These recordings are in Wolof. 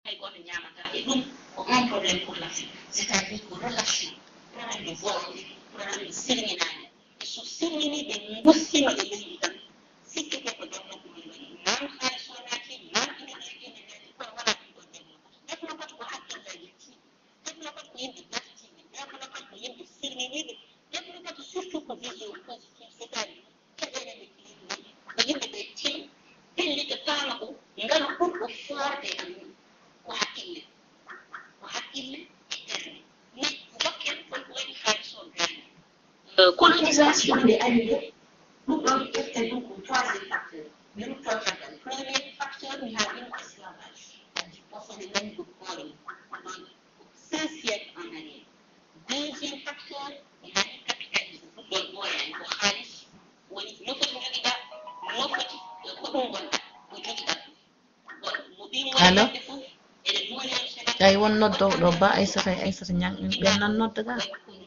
hay goto ñamata e ɗum ko un probléme pour l'Afrique, c'est-à-dire ko relation problème de volonté problème de silminade e so silmini ɓe gossima e leydi tan sikkete ko développement waɗi nan haalis o naati nan ineɗeji ne naati kono wona ɗum ɗo développement ko hakkillaji tiiɗi développement ko yimɓe dartiɓe développement ko yimɓe silminiɓe développement surtout ko vision positive c'est-à-dire keɗene ɓe kiiɗi ko yimɓe ɓe tim pellita faama ko ngam ɓurɗo forde e mum ko hakkille e ɓernde mais jokken koy ko waɗi haalis o gaani colonisation nde ari nde ɗum ɗon ƴeften ɗum ko troisiéme facteur mi rutto caggal premier facteur mi haalino esclavage addi posone nani ko hoore mum ɗon 5 siècle en arrière deuxième facteur mi haali capitalisme ɗum ɗon ɓooyani ko haalis woni no foti jogiɗa no foti ko ɗum gonɗa ko jogiɗa ɗum mo ɓimo waɗde fof eɗe moori ay won noddowo ɗo ba Aissata ñang ɓen nan nodda ga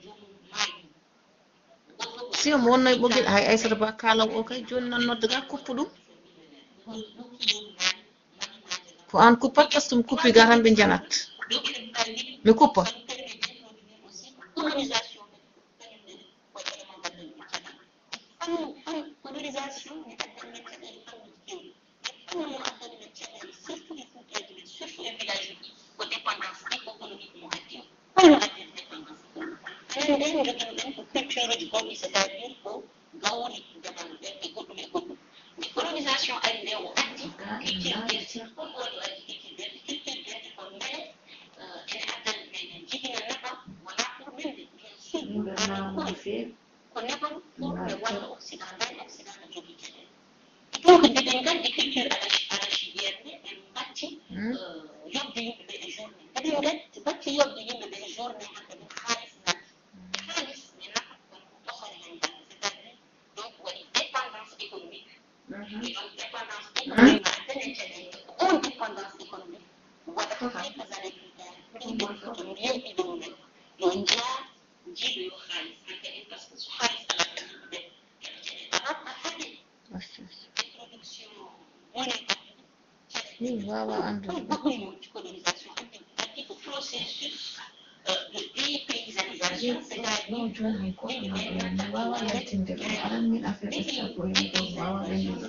si omo wonno e ɓoggel hay Aissata Ba kalaw o kay joni nan nodda ga kuppu ɗum ko an kuppat par ce que mi kuppi ga tan ɓe janat mi kuppa colonisation ari nde o addi culture ene addani meɗen jigina neɗɗo wona pour minde bien sûr ko neɗɗon pour ɓe walla occident no jogii caɗele donc ndeɗen nganndi culture arachidiére nde ɓe mbatti yobde yimɓe ɓe e journée eɗen nganndi batti yobde yimɓe ɓe e journée hanke ɗum haalis naati haalis ne nafa kon ko ɓosore hen tan c'est à dire donc waɗi dépendance économique et donc dépendance économique ma addane caɗele on dépendance économique waɗata quelques années plus tard ɗum woni foto yewɓiɗe mumen yo njaa jiiɗo yo haalis hanke en par ce que so haalis ala tan yimɓe ɓe keɓa caɗele aɗa haɗe introduction monétaire min wawa andude ɗum colonisation addi ko processus de dépaysanisation c'est-à-dire joni hay goto noddowo mi wawa yaltinde ɗum aran min affaire ɓestal ɓoyni ɗo mi wawa rendude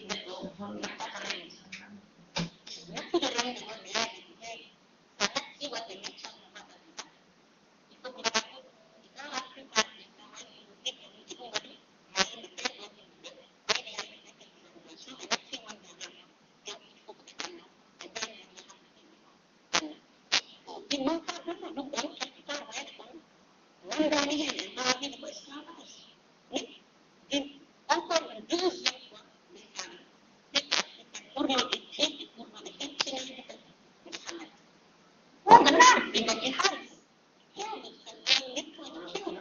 nattude remde wonde yaade ko heewi sa natti wadde métier no mbaɗa ɗum il faut que mbaɗa ɗum dans la plupart des cas woni technologie ɗum waɗi ma yimɓe ɓeyɗo yimɓe ɓeyɗi yande déculturisation ɓe natti wonde remde donc il faut que ɓe anna ɓe ɓeyno yahamɓe ɗin non pas ɗum ɗum ɗon quelque part wayata kon nandani hen en mbawa wiide ko esclavage mais encore une deuxième fois les femmes ɓurnoɓe teɗɗi ɓurnoɓe heccinade tan ɓe halat wonga naar ɓe dañi haalis hewɓe tan nettoji kewɗi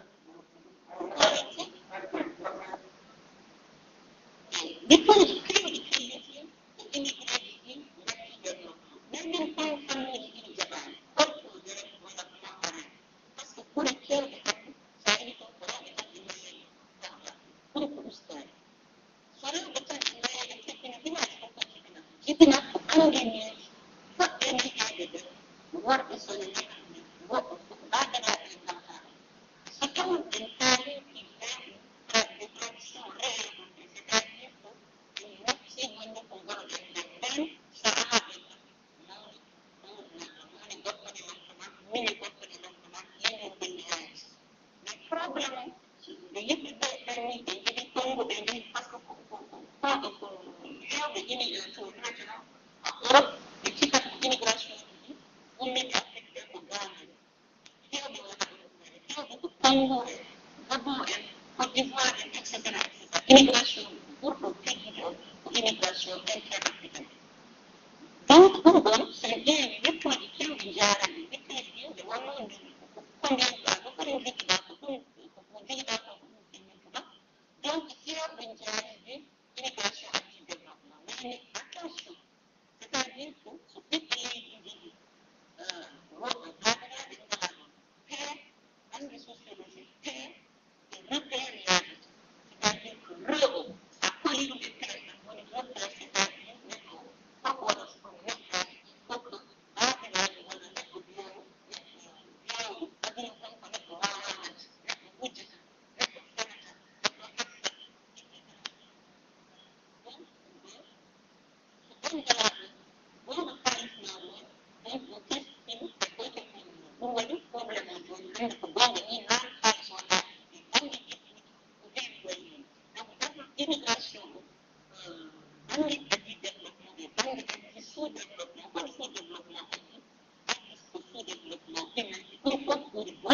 nettoji kewɗi felliti hen e émigré ji ɗi gaddi développement mais min tan fannuji ɗiɗi jaɓani holto développement arani par ce que ɓuuri kewɗe hande sa wi to ko rewɓe tan ɓe mbayeɗe ɓuuri ko ustade so rewɓe tan ɓe mbayeɗe kebbina village fof ko jibina ko angeneji poɗɗe nehaade nder worɓe sone neha woɓɓe fof ɓadanaɓe e ngam haala so taw en taari des traditions réelles c'est-à-dire que en natti wonde ko ngoroɗen nder ɓen so ahaɓe mawni mawni goɗɗone lantama mini goɗɗone lantama yimɓe belli haalis mais probléme nde yimɓe ɓe ɓenni ɓe jiɗi tongu ɓe mbi par ce que ko hewɓe ini to maintenant Europe ɓe cikata ko immigration ji ummini Afrique ɓe ko gaanaɓe hewɓe wona hewɓe ko Congo en Gabon en Côte d'Ivoire en et cetera immigration ɓurɗo teddude o ko immigration interafricaine donc ɗum ɗon sen ƴeewi yettoji kewɗi jarani yettoji ɗi nde wonno ko ganduɗa ɗo kadi jogiɗa ko ɗum ko jogiɗa ko ko ɗum fellituɗa donc hewɓe jaari ɓe immigration addi développement mais attention c'est-à-dire que so ɓiɓɓe leydi jiɗi woɗɗo baabiraɓe ngala ɗon paix andi sociologie paix et repère yaadata c'est-à-dire que rewɓe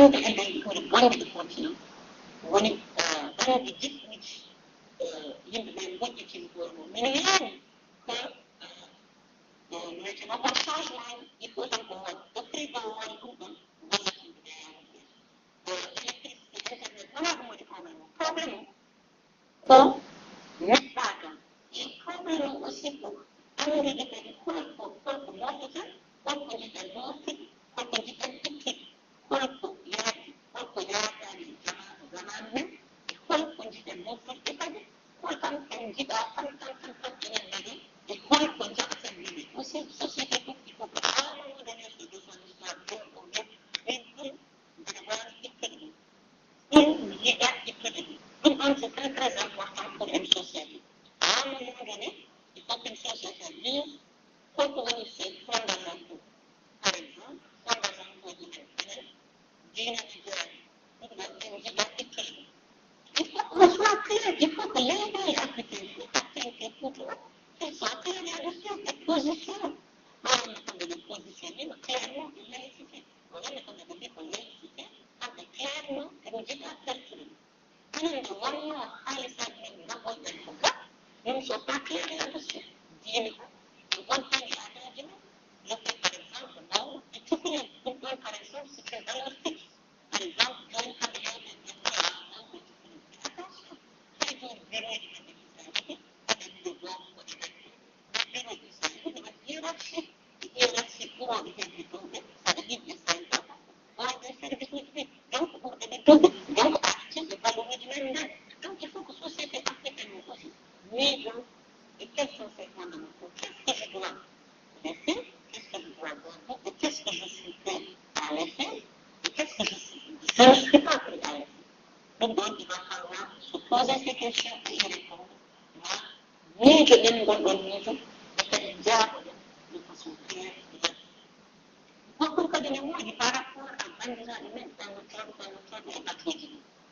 wonde e nder guure bonde ɗe continent woni banggue jiɗɗuji yimɓe ɓe moƴƴitini goto mum min yaani ko wiyeteno on changement il faut tan ko waɗi doctrine ɗo waɗi ɗum ɗon wallata yimɓe ɓe yaani électricité internet wona ɗum woni probléme ko neɗɗaka e probléme aussi ko andude kadi holko moƴƴata holko jiɗɗen moftude holko jiɗɗen ittude holko yaadi holko yaadani zaman men e holko jiɗɗen moftude kadi holkan en jiɗa tan enen nani e holko jaɓaten yimɓe aussi société fof il faut ko aawodene so besoin l'histoire ɗum ɗum ɗum ɗum mbiɗa wawi ittude ɗum ɗum yiɗa ittude ɗum ɗum on c'est très très important pour une société aawodene il faut qu'une société vive holko woni ses fondamentaux par exemple fondamentaux ji men diine Israël ɗum ɗon en jiɗa ittude il faut qu'on soit clair il faut que les pays africains fof activité photo qu'ils soient clairs là-dessus et position wonno kamɓe ɓe positionné clairement de laïcité wonno kamɓe ɓe mbi ko laïcité kamɓe clairement eɓe jiɗa pertude enen nde wonno haalisaji men naɓɓoɗen ko ga nous ne sommes pas clairs là-dessus diine ko ɗum ɗon tangi aadaji men le fait par exemple mawɗo e cukalel ɗum ɗon par exemple c'est une valeur fixe par exemple joni kamɓe yewɓe ɓe mbiya mawɓe cukalel attention hay joni bureauji maɓɓe islamique kamɓe mbiɗo doom ko ɗe ɓen mais bureauji islamique ɗe waɗi hiérarchie ɓuroɓe heddi doɓe saɗa yimɓe sayta ɓurɓe service uji ɗi donc ɓurɓe ɓe doɓe donc artiste valeur uji men nden donc il faut que société africaine o aussi miijo et quels sont ces fondamentaux qu'est-ce que je dois laisser qu'est-ce que je dois garder et qu'est-ce que je suis prêt à laisser et qu'est-ce que je ne suis pas prêt à laisser donc il va falloir se poser ces questions et y répondre miijo ɗen gonɗon miijo e kadi jaaɓoɗen de façon claire goɗɗum kadi ne woodi par rapport à bandiraɓe men ɗannotoɗe e batuji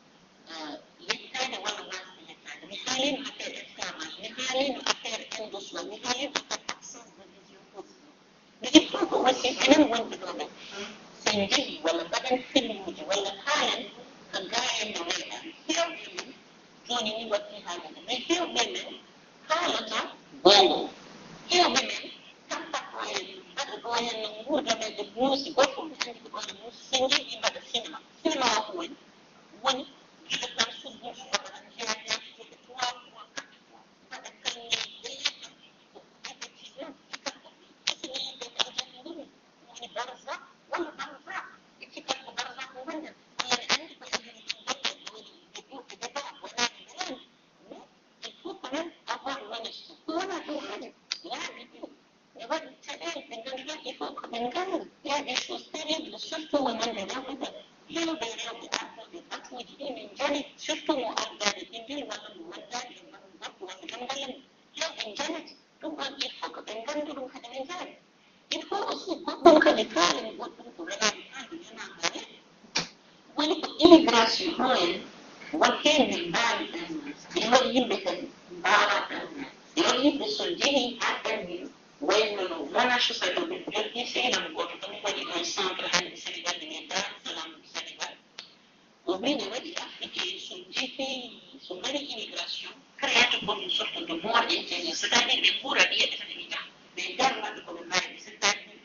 ɗi yettade walla wasde yettade mi haalino affaire esclavage mi haalino affaire endosma mi haalino affaire absence de vision positive mais il faut que aussi enen wonɓe ɗo ɓen sen jeehi walla mbaɗen filmuji walla haalen ko ga en no weeɗani hewɓe men joni ni watti haalata mais hewɓe men haalata gongo hewɓe men tampat oyen mbaɗa ɗo henno guurdameje muusi goto fof mi andi ko ɗone muusi sen jeehi mbaɗa cinéma o ko woni gila tan sudduji waɗa tan jeyañaatude 3 fois 4 fois mbaɗa kalneji ɓeyata ko effectivement cikat ko isini yimɓe kadi jangguɗum woni barza walla barza e cikat ko barza ko wonnen walla ne andi ko aduna ɗum golle woni e ɓurɓe débat wonani belani mais il faut quand même avoir l'honnêteté ko wona ɗum hade laaɓi ɗum ɓe waɗi caɗele ɓe ganduɗa il faut que ɓe ngannda il y a des choses terribles surtout wonande rewɓe ɓe hewɓe rewɓe artoɓe batuji ɗi min jani surtout mo ardade ɗinndil walla mo waddade e mbaɗu bakku walla gandalan hewɓe janati ɗum ɗon il faut que ɓe nganndu ɗum kadi ɓe jaari il faut aussi goɗɗum kadi kaalani goɗɗum ko welani haalde yanamare woni ko immigration o en watte nde mbawi ɗanna ene waɗi yimɓe kadi mbawa ɗanna ene waɗi yimɓe so jeehi ha ɗanni wayno no wona susaɗo ɓe joggi seynam goto ɗum waɗi un centre hande sénégal ene dar salam sénégal o wi ne waɗi afrique so jeehi so mbaɗi immigration créate comme une sorte de mort intérieure c'est à dire ɓe ɓuura ɗiyeɓe tan ɓe jaha ɓe dar waɗi koɓe mbawi c'est à dire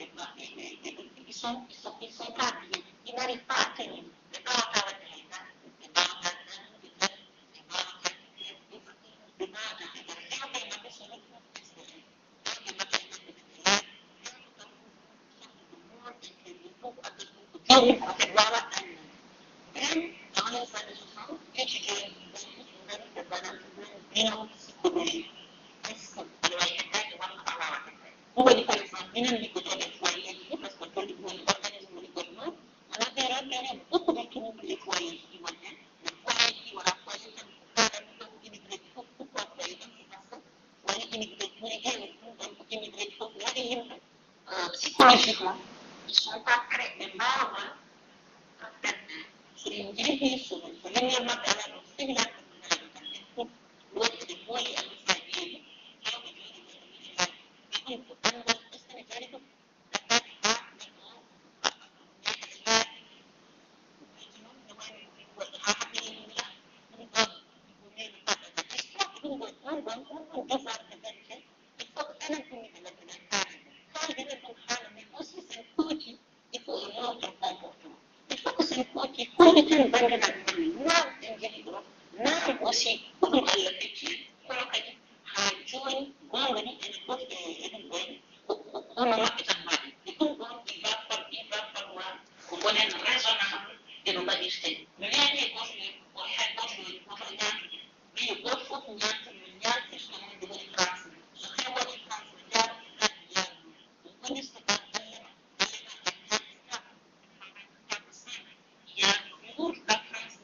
ils sont pas bien ils n'arrivent pas à tenir ɓe mbawata wadde hay dara ɓe mbawata danude ɓe mbawata ɓe mbawata haɗa hewɓe maɓɓe so rokku expérience hewɓe maɓɓe maɓɓe ɓe laaɓi hewɓe kam sorte de mort intérieure fof addata ɗum ko jawɗi ko kadi wawa ɗannade même dans les années 60 étudiants ngari ɓe mbaɗanta bilan psychologie est ce que aɗa wawi heddade walla a wawa heddade ɗum waɗi par exemple minen liggotoɓe foyer ji ɗi par ce que tolli woni organisme liggotono on avait repéré beaucoup de troubles e foyer ji ɗi won hen mais foyer ji ɗi wona foyer tan ko kaɗanmi ɗon immigré ji fof pourquoi foyer tan c'est parce que woni immigré ji ɓuuri heewde ɗum ɗon ko immigré ji fof waɗi yimɓe psychologiquement ils sont pas prêts ɓe mbawa fedde so ɓe jeehi so leñol maɓɓe ala ɗo sehilaɓe ɗumnaɗo tan ɓen fof woodi ɓe mooli almusajiyeji hewɓe joni ɓe yiɗi laaj ɓe ɗum ko andal est ce que ne jari ɗum ɓe mbari ha neɗɗo o neɗɗo laaɓi qui commettent bande naam jeli ɗo naam aussi ko ɗum allah fecci kono kadi ha joni gongoni ene ɗofte eɗum ɗon ono maɓɓe tan maɗi e ɗum ɗon il va falloir ko gonen raisonnable eno mbaɗirte mi wiyani e goto o hay goto ñantude wi goto fof ñanti so wonde woni france so hay woni france jaaro hadi yaaru gonirta ba allema la France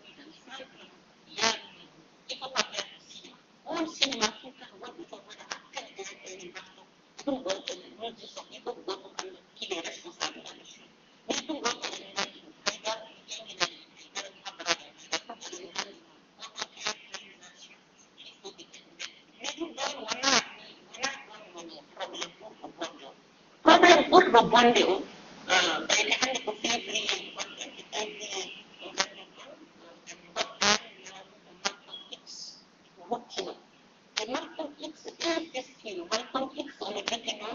il faut pas perdre le cinéma. On cinéma tout le temps, on doit voir à quel point il est partout. Tout le monde nous dit ça, il faut qu'il est responsable là-dessus. Mais tout le monde est là, regarde, il y a problème pour le bon déo, bayde hande ko février Malcolm X insistiu, Malcolm X ono jogino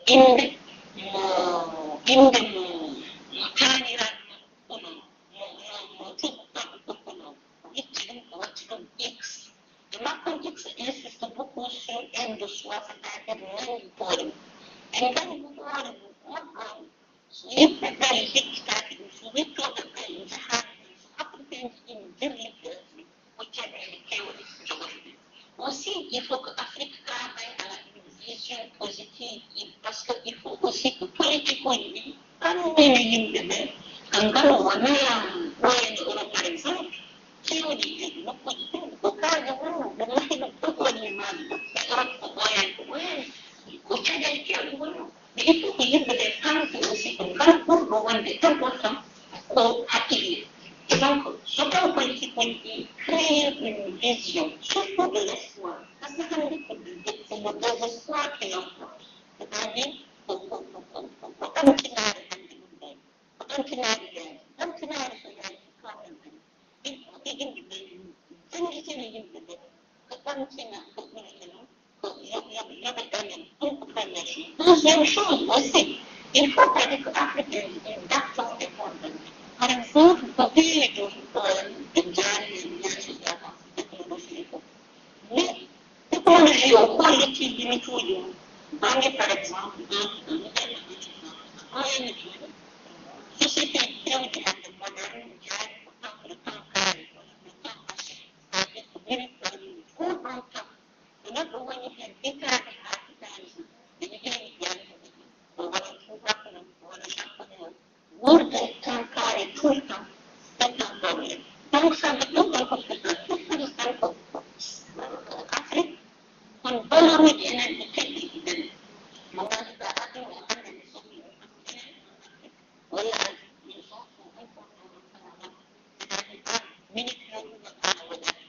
inde mo taniraɗo ono mo tuɓɓaɗo ono itti ɗum o watti ɗum X. Malcolm X insiste beaucoup sur aime de soi, c'est-à-dire nani hoore mum en ngani ɗum hoore mum on so yimɓe ɓari heccitaki ɗum so wittoɓe ɓari jahaade ɗum so africain ji ɗin dirliɓe o caɗele kewɗe jogoto ɗum aussi il faut que Afrique travaille à une vision positive parce qu'il faut aussi que politique yi annene yimɓe ɓe ngalo wona ɓoyene Europe par exemple kewɗi nokkuji ɗum ko kaaja won ɓe mahi ɗum ɗum woni maɗi e Europe ko ɓoyani ko ɓoyani ko caɗele kewɗi wonno mais il faut que yimɓe ɓe kamɓe aussi ko ngal ɓurɗo wonde important ko hakkille et donc so taw politique woni créer une vision surtout de l'espoir parce que hande c'est le désespoir qui l'emporte c'est-à-dire ko ɗamtinare hande ɗum ɗon ko ɗamtinare yaji ɗamtinare so yaji problème tan il faut que yimɓe ɓe jangitina yimɓe ɓe ko ɗamtina ko ɓurete noon ko yoɓe ɗamen ɗum ko première chose deuxième chose aussi il faut kadi ko africain ji darton e problème par exemple ko ɓeeɗo ɓe jaari technologie fof mais technologie o holliti limite uji mum bange par exemple société kewɗi hande moderne jaari ko temps le temps kaari le temps passé c'est-à-dire ko mérite tout ɗon temps so neɗɗo woni hen hitaade haa hitaade ene heewi jantude o waɗa tubakono o waɗa japonais o wurde temps kaari tout le temps c'est un problème donc ça veut ɗum ɗon ko fottude tan ko Afrique kon valeur uji enen ɓe keddiɗi ɓen mo ganduɗa aduna o hande ne sohli walla min sohli important ɗo kala c'est-à-dire minute yoɗuɗo ana waɗati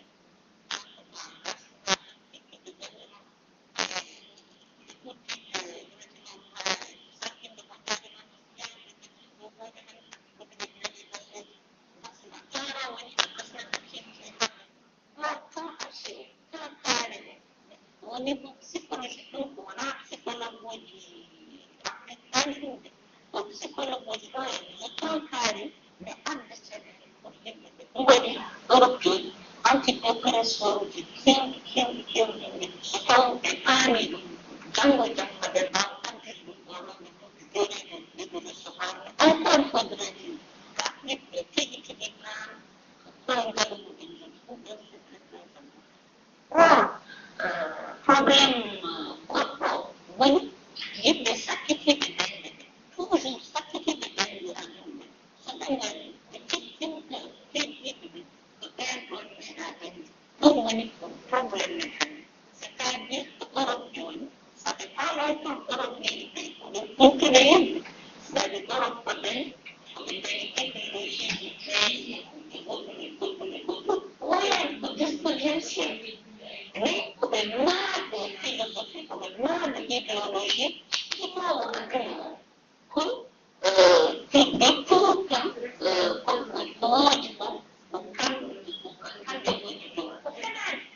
au niveau psychologique ɗum ko wona psychologue uji afrique ko psychologue uji ɗo e ton kaari ɓe adda caɗele pour yimɓe ɓe ɗum waɗi Europe joni antidépresseur uji kewɗi ɓe so taw ɓe paami ɗum janngo ɓe mbawa andir ɗum ɗoɗon ɓe joni ɗum ɓeɗo recevoir encore faudrait-il ko afrique ɓe keƴitiɓe naan koye ngalu muɗen joni ɗum ɗon c'est très très important problème goɗɗo woni yimɓe sakkitiɓe ɓernde ɓe toujours sakkitiɓe ɓernde aduna so ɓe ngari ɓe kettinta heddiɓe ɓe ko ɓen ɗon meeɗa ɓernde ɗum woni ko probléme men hannde c'est-à-dire ko Europe joni ça fait pas longtemps Europe meeɗi ɓey koɗum ɗumtude yimɓe c'est-à-dire Europe ko ɓen koɓe dañi technologie ji créé e goɗɗum woyani ko 19e siècle mais koɓe naaɗo philosophie koɓe naaɗo idéologie ɗimawo aduna o kon ɓe pourtant ko woodi ɗon ko kamɓe hande woni ɗo ko fenani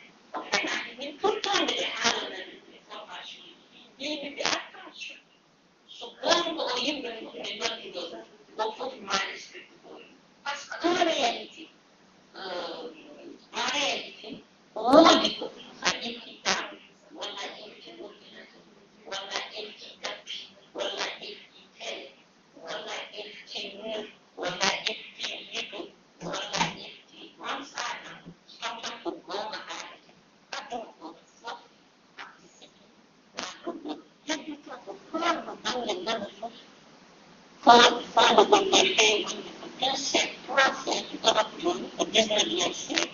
Fala com quem essa classe a desmediação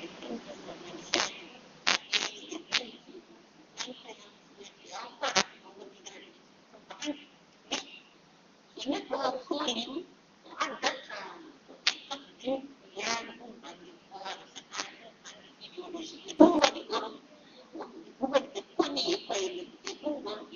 ini pelakunya ada yang ideologi itu bukan itu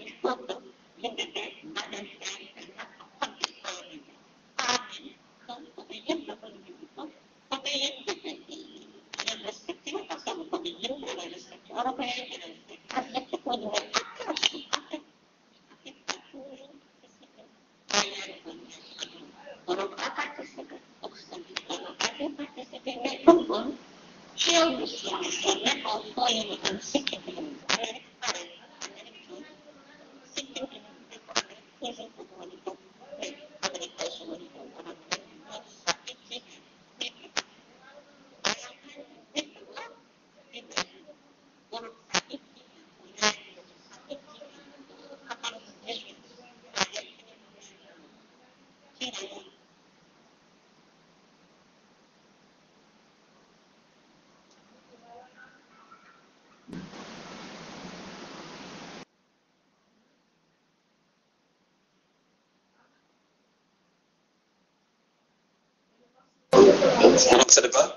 masa depan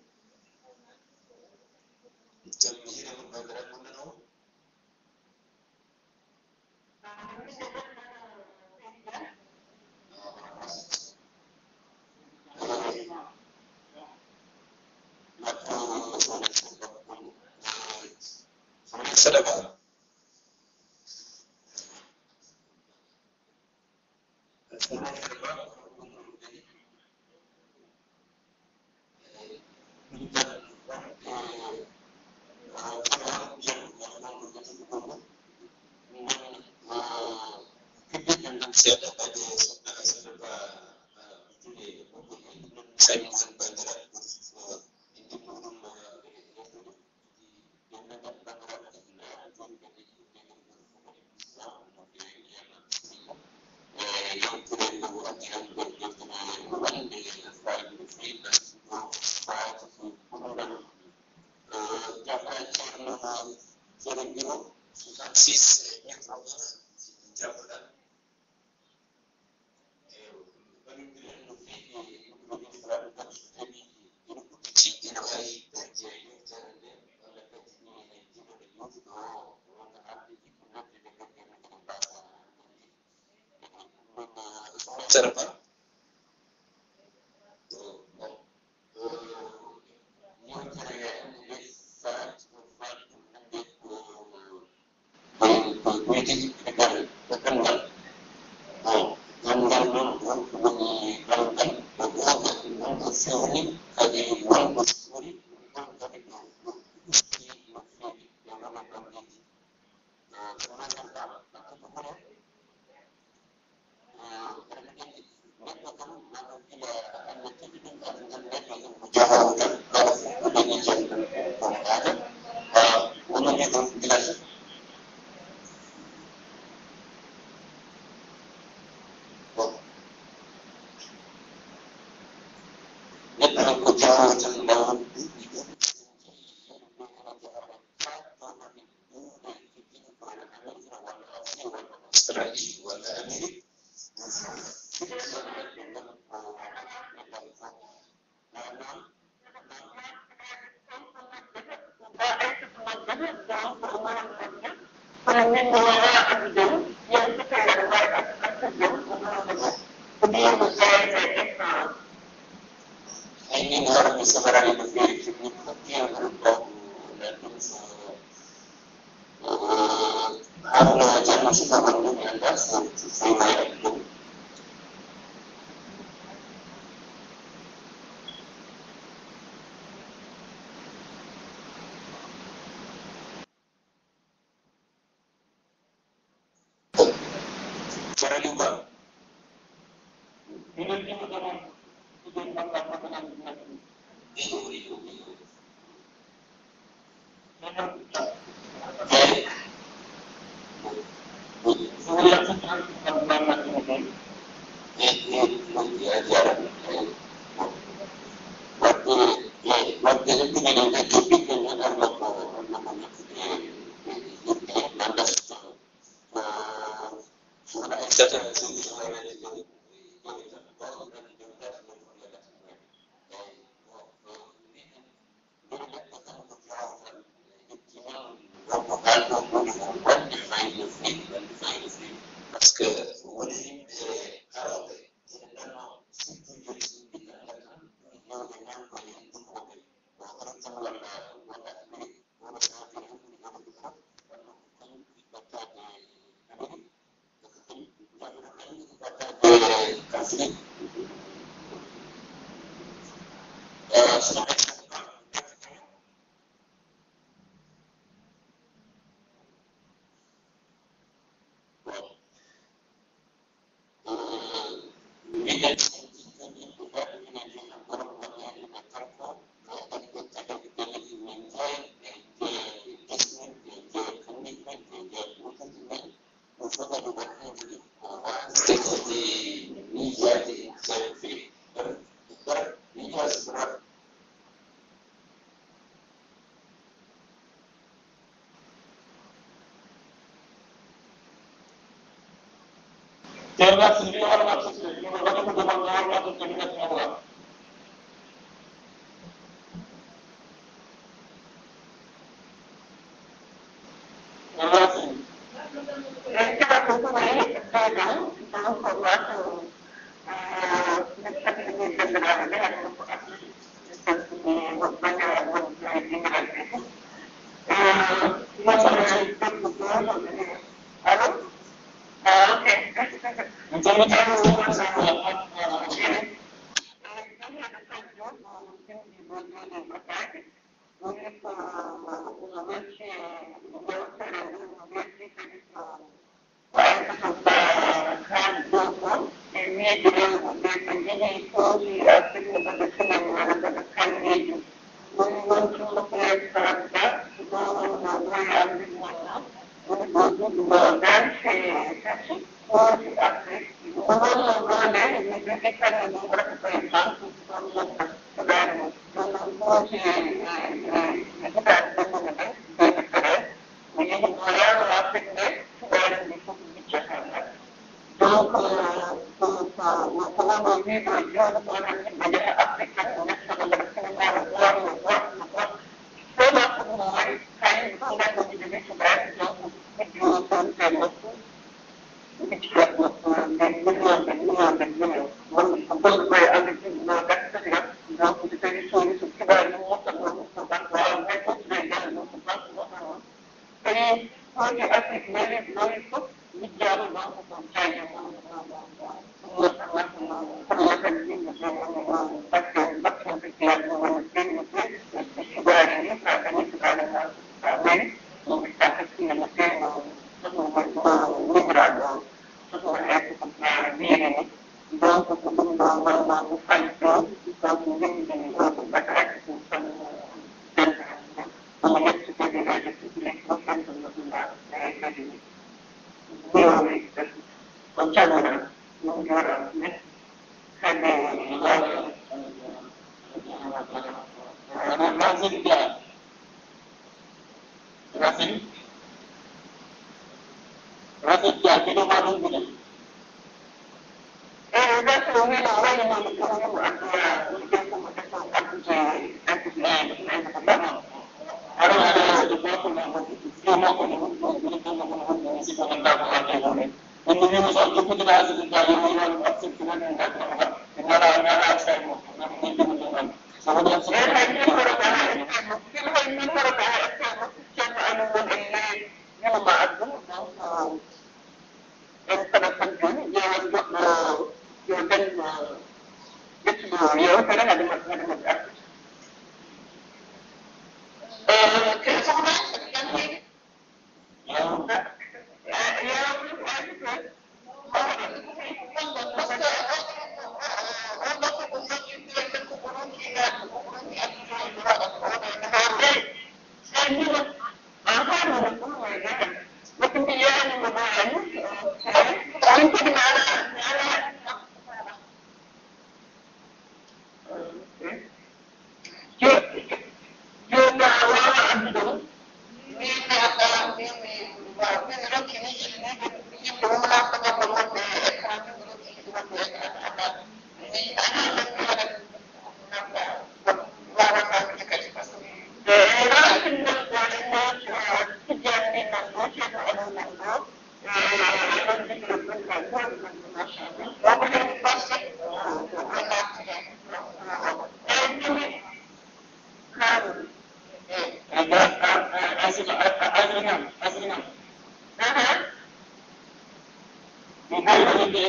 jam hilang bergerak menenun masa depan siapa pada saudara saya mohon bandara ini belum yang serba Parce que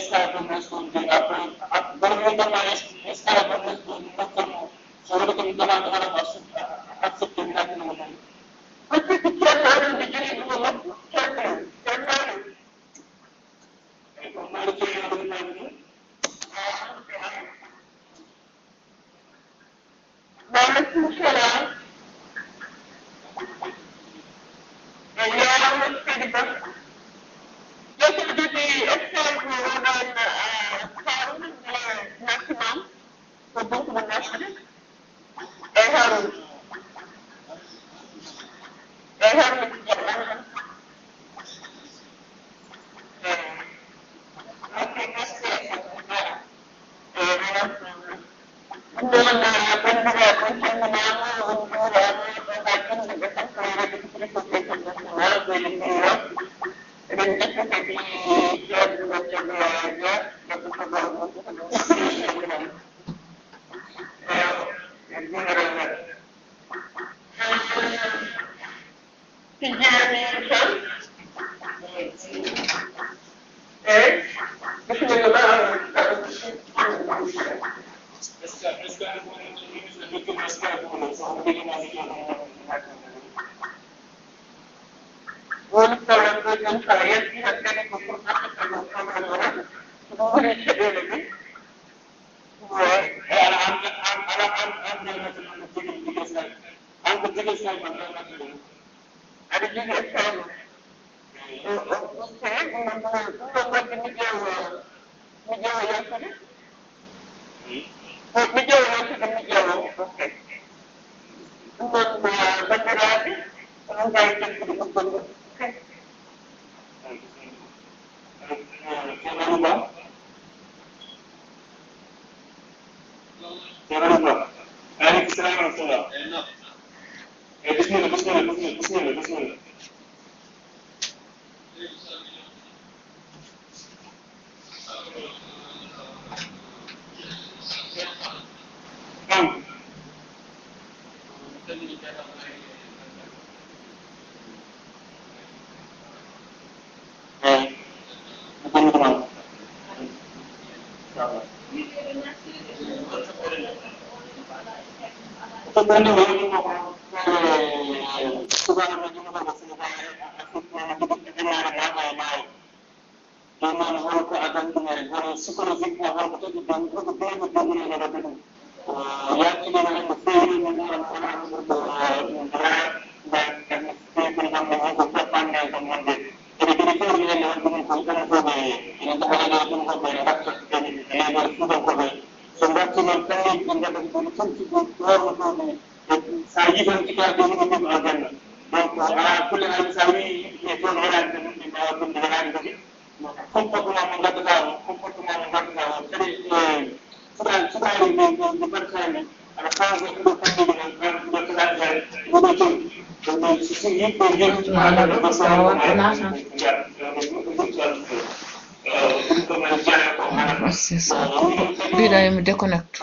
Vida me déconnecte.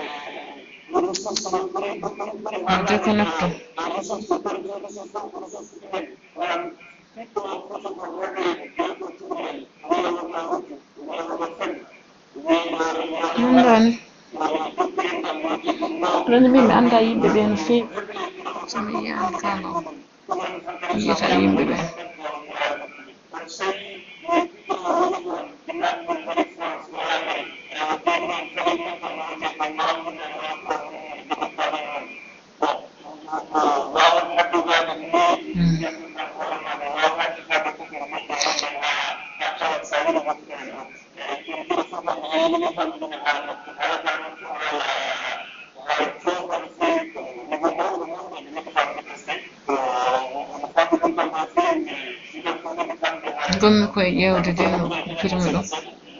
Rani mi anda yimɓe ɓe no feewi somi yiyan kala yiyata yimɓe ɓe gonmi koye ƴewde de no firmi ɗum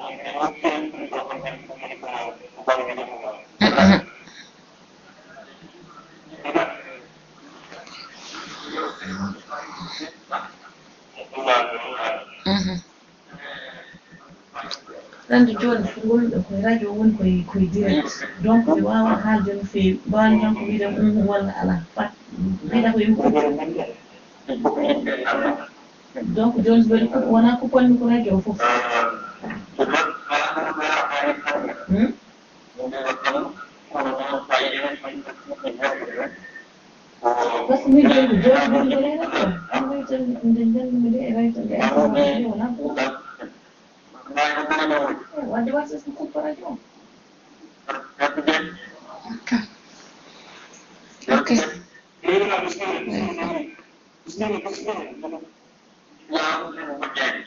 rande joni ko gonɗo koye radio woni koye direct donc ɓe wawa haalde no feewi mbawani tan ko wiide walla ala fat mbiɗa ko yimɓe donc joni so waɗi wona ko ponmi ko radio o foof Bas medyo join din nila ito. Ano ito din nila ito din ito wala po. Wadi basa sa korporasyon. Oke. Yang